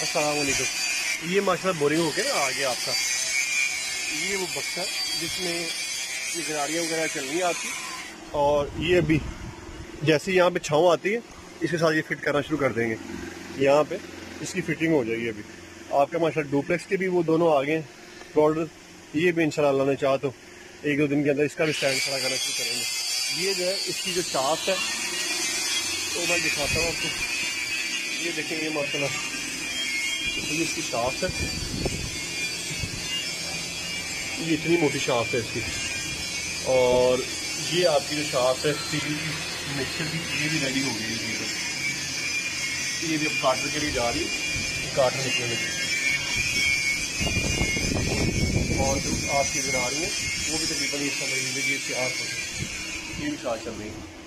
अस्सलाम वालेकुम। ये माशाल्लाह बोरिंग होके ना आ गया आपका। ये वो बक्सा जिसमें ये गाड़ियाँ वगैरह चलनी आती, और ये अभी जैसे यहाँ पे छाँव आती है इसके साथ ये फिट करना शुरू कर देंगे। यहाँ पे इसकी फिटिंग हो जाएगी। अभी आपका माशाल्लाह डुप्लेक्स के भी वो दोनों आ गए हैं प्रोडक्ट। ये भी इंशाल्लाह ने चाह तो एक दो दिन के अंदर इसका भी स्टैंड खड़ा करना शुरू करेंगे। ये जो है इसकी जो चाप है तो मैं दिखाता हूँ आपको। ये देखेंगे माशाल्लाह, ये इसकी शाफ्ट है, ये इतनी मोटी शाफ्ट है इसकी। और ये आपकी जो शाफ्ट है स्टील की मिक्सर की, ये भी रेडी हो गई है। ये भी अब काटर के लिए जा रही है, काटर निकलने की। और जो आपकी इधर आ रही है वो भी तकरीबन इस समय ये तैयार हो गई, ये भी साथ चल रही है।